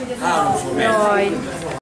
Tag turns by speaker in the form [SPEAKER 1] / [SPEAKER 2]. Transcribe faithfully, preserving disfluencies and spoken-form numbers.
[SPEAKER 1] ข้าวลงโซเม
[SPEAKER 2] โด
[SPEAKER 1] น
[SPEAKER 2] ย